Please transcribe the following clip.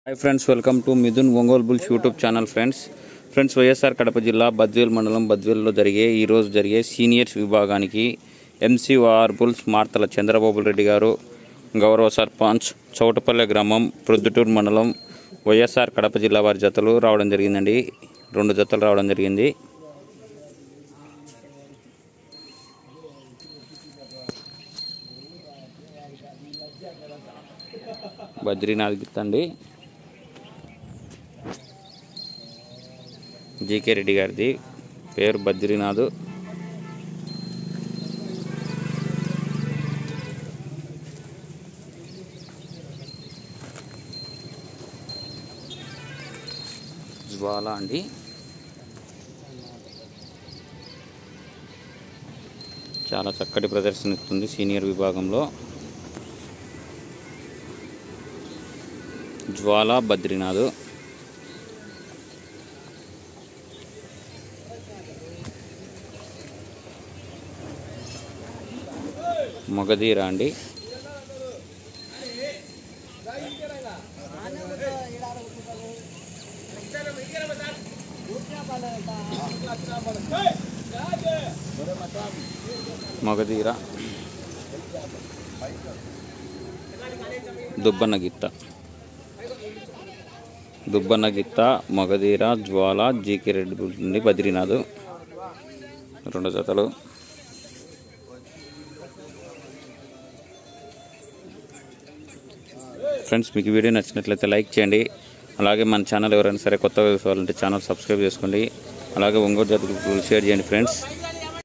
High friends welcome to Mithun Ongole bulls YouTube channel friends YSR Kadapa జిల్లా బద్వేల్ మండలం బద్వేల్లో జరిగే సీనియర్స్ విభాగానికి ఎంసీఆర్ బుల్స్ మార్తల చంద్రబాబు రెడ్డి గారు గౌరవ సర్పంచ్ చౌటపల్లె గ్రామం ప్రొద్దుటూరు మండలం వైఎస్ఆర్ కడప జిల్లా వారి జతలు రావడం జరిగిందండి. 2 జతలు రావడం జరిగింది. బద్రీనాథ్ గిత్తండి జీకే రెడ్డి గారిది పేరు బద్రీనాథ్. జ్వాల అండి చాలా చక్కటి ప్రదర్శన ఇస్తుంది సీనియర్ విభాగంలో. జ్వాల బద్రీనాథ్ మగధీర అండి మగధీర దుబ్బన్న గిత్త మగధీర జ్వాల జీకే రెడ్డి నుండి బద్రీనాథ్ 2 జతలు. ఫ్రెండ్స్ మీకు వీడియో నచ్చినట్లయితే లైక్ చేయండి. అలాగే మన ఛానల్ ఎవరైనా సరే కొత్తగా చూసుకోవాలంటే ఛానల్ సబ్స్క్రైబ్ చేసుకోండి. అలాగే ఒంగోలు జతకు షేర్ చేయండి ఫ్రెండ్స్.